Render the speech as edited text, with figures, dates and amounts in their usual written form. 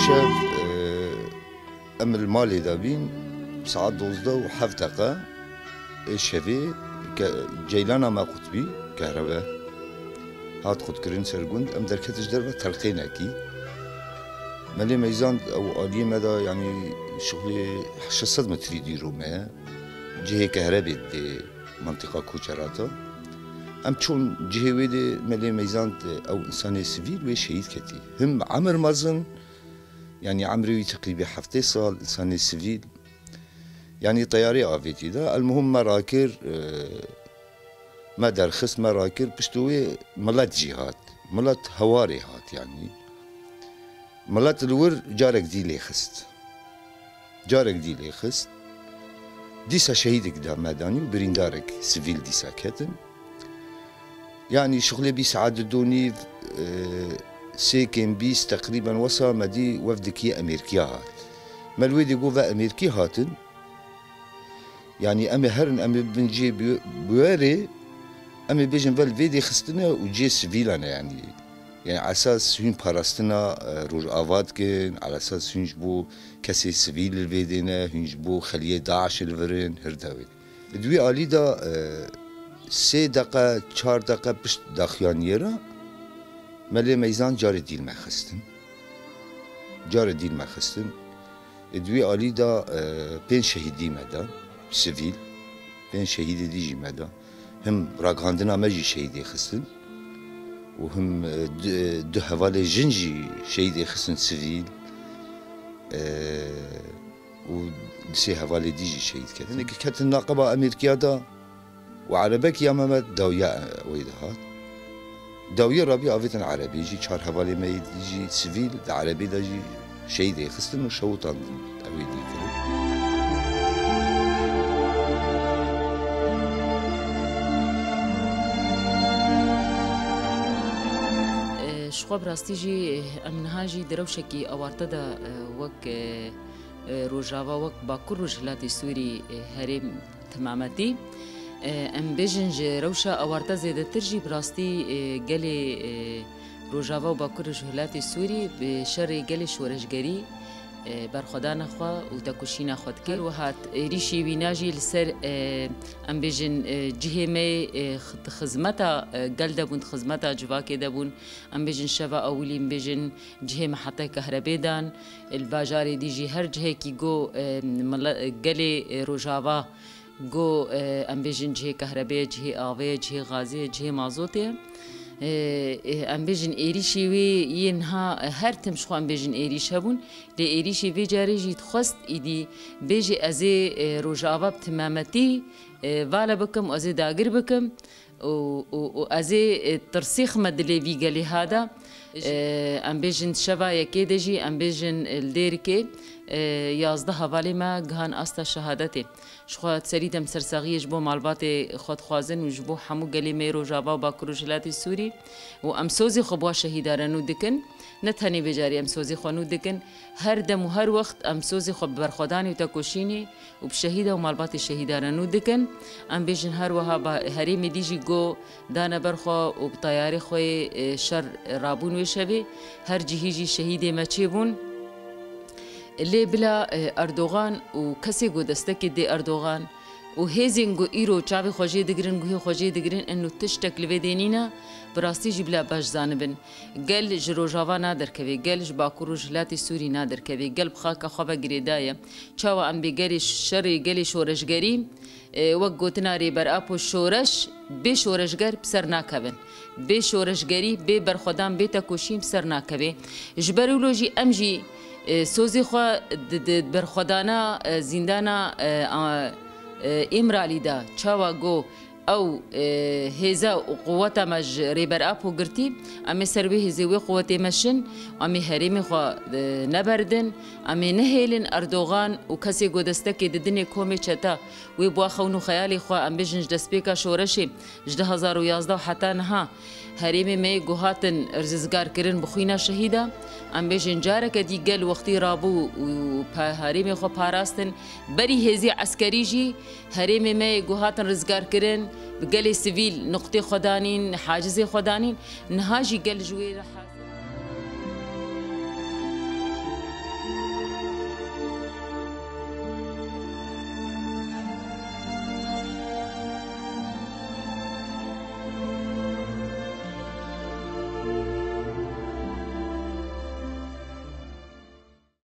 شاف ام المالي دابين ساعات 12:07 الشفي جيلانا ما قطبي كهرباء هات قد كرين سرقند ام دركتش دربه تلقيناكي مالي ميزان او الي مدى يعني شغلي 600 متر يديروا ما جهه كهرباء دي منطقه كوچراتا ام چون جهه ويدي مالي ميزان او انسان سيفيل وشهيد كتي هم عمر مازن يعني عمري تقريبا 7 سال انسان سيفيل يعني طياري افيتي ده المهم مراكر ما درخص مراكر بشتوي ملات جهات ملات هواري هات يعني ملات الور جارك دي ليخست جارك دي ليخست ديسا شهيدك دا مداني وبريندارك سيفيل ديسا كاتن يعني شغلي بيسعاد الدوني سيكن بيس تقريبا وصا مدي وفدكي امريكيا هات مالويدي قوفا امريكي هاتن يعني امي هرن امي بنجي بواري امي بيجن فالفيدي خستنا وجي سيفيلانا يعني على اساس هين باراستنا روج افاتكن على اساس هين جبو كاسي سيفيل الفيدينا هين جبو خليه داعش الفرن هرداوي دوي اليدا 3 دقيقة 4 دقيقة بشت داخيان يرا مالي ميزان جاري ديل ما خستن جاري ديل ما خستن دوي اليدا 5 شهيدي مدا سيفيل 5 شهيدي ديجي مدا هم راقاندنا ماجي شهيدي خستن وهم دو هوالي جنجي شهيدي خستن سيفيل و سي هوالي ديجي شهيد كذا كانت الناقبة أمريكيا دا وعربك يا ماما داوية ويدهات داوية ربي أفيتن عربي يجي 4 هوالي ما يجي سيفيل دا عربي دا يجي شهيدي خستن وشوطان أويدي كذا شخوا براستي جي امنها جي دروشكي اوارتا دا وك روجاوا وك باكور رجلاتي سوري هرم تمامتي ام بيجنج روشا اوارتا زيادة ترجي براستي قالي روجاوا وباكور رجلاتي سوري بشر قالي شورشگري برخدان خوا و تکوشینا خود کرد و هات ریشی ویناجی لسر ام بیجن جهمه خدمتا قلده بون خدمتا جواکه دبون ام بیجن شوا اولی ام بیجن جهم حتی کهربای دان الباجار دیجی هر جه کی گو گلی روجاوا گو ام بیجن جه کهربای جه آوه جه غازه جه مازوته ام بیجن ایریشی وی اینها هر تمشخو ام بیجن ایریش هبون لی ایریشی وی جاری جیت خست ایدی بیجی ازی روجاوا بتمامتی والا بکم و ازی داگر بکم و ازی ترسیخ مدلی وی گلی هادا ام بیجن شبا یکی دجی ام بیجن الدیرکی 11 حوالی ما گهان استا شهادتی شخوات سریدم سرساغیش بو مالبات خود خوازن و جبو حمو گلی می روجاوا و باکروجلاتی سوری و امسوزی خبوا شهیدارنو دکن نتهنی بجاری امسوزی خونو دکن هر دم و هر وقت امسوزی خب برخودانی و تکوشینی و بشهیده و مالبات شهیدارنو دکن ام بیجن هر وها با هریم دیجی گو دانا برخو و بطیاری خوی شر رابون وشوی هر جهیجی شهیده مچی بون اللي بلا اردوغان و كسي گو دستك دي اردوغان و هيزين گو ايرو چاوي خوجي دگرن گو خوجي دگرن انو تشتك لويدينينا براستي جي بلا باش زانبن قال جروجاوا نادر كوي قال جباكورو جلاتي سوري نادر كوي قال بخاكا خوبا گريدايا چاوا ام بيگري شري گلي شورشگري وقوتنا ريبر ابو شورش بي شورشگر بسر ناكبن بي شورشگري بي برخدان بي تکوشين بسر ناكبي جبرولوجي امجي سوزی خوا برخدانا زندانا امرالی دا چاوا گو او هزا قوتا مج ریبر اپو گرتی امی سروی هزوی قوتی مشن امی هریمی خوا نبردن امی نهیلن اردوغان و کسی گو دستکی ددنی کومی چتا وی بوا خونو خیالی خوا ام بجنج دسپیکا شورشی جده 2011 و حتی نها هریمی می گوهاتن ارززگار کرن بخوینا شهیده ام بجن جارك دي قال وقتي رابو و هريمي خو باراستن بري هزي عسكري جي هريمي ما جوهاتن رزقار كرن بقالي سيفيل نقطي خدانين حاجزي خدانين نهاجي قال جوي